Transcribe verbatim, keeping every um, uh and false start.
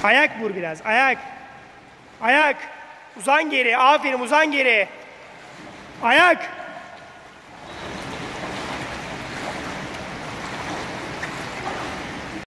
Ayak vur biraz. Ayak. Ayak. Uzan geri. Aferin uzan geri. Ayak.